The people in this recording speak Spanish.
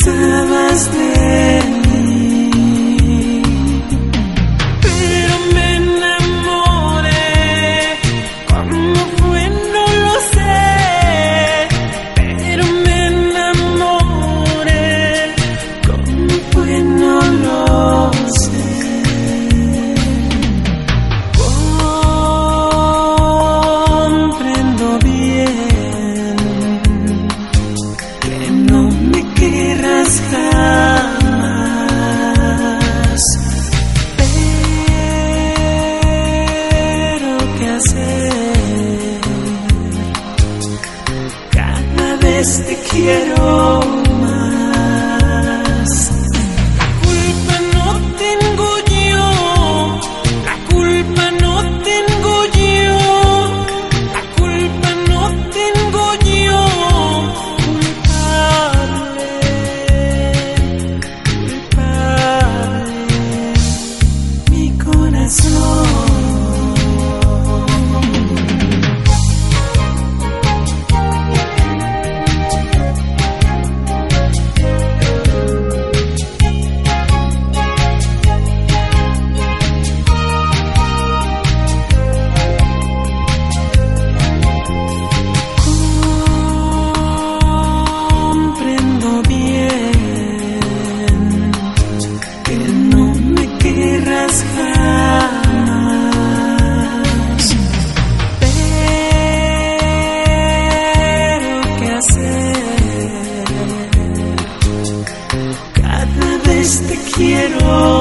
gustabas de mí, pero me enamoré. ¿Cómo fue? No lo sé, pero me enamoré. ¿Cómo fue? No lo sé. Comprendo bien que no me querrás jamás, pero ¿qué hacer? Cada vez te quiero más. La culpa no tengo yo, la culpa no tengo yo, la culpa no tengo yo. Culpable, culpable, mi corazón. Comprendo bien que no me querrás jamás, pero ¿qué hacer? Cada vez te quiero